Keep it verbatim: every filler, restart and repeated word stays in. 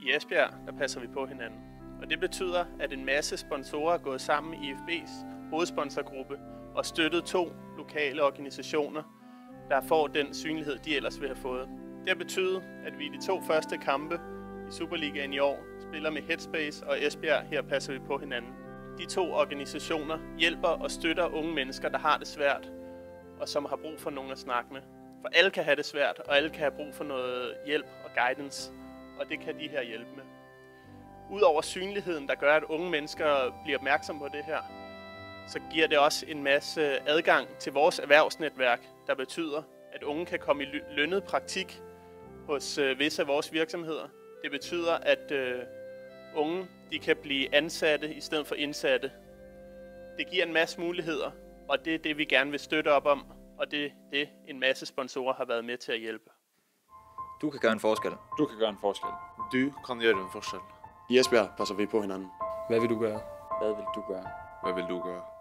I Esbjerg, der passer vi på hinanden. Og det betyder, at en masse sponsorer er gået sammen i I F B's hovedsponsorgruppe og støttet to lokale organisationer, der får den synlighed, de ellers ville have fået. Det har betydet, at vi i de to første kampe i Superligaen i år spiller med Headspace og Esbjerg. Her passer vi på hinanden. De to organisationer hjælper og støtter unge mennesker, der har det svært, og som har brug for nogen at snakke med. For alle kan have det svært, og alle kan have brug for noget hjælp og guidance, og det kan de her hjælpe med. Udover synligheden, der gør, at unge mennesker bliver opmærksomme på det her, så giver det også en masse adgang til vores erhvervsnetværk, der betyder, at unge kan komme i lønnet praktik hos visse af vores virksomheder. Det betyder, at øh, unge de kan blive ansatte i stedet for indsatte. Det giver en masse muligheder, og det er det, vi gerne vil støtte op om, og det er det, en masse sponsorer har været med til at hjælpe. Du kan gøre en forskel. Du kan gøre en forskel. Du kan gøre en forskel. I Esbjerg passer vi på hinanden. Hvad vil du gøre? Hvad vil du gøre? Hvad vil du gøre?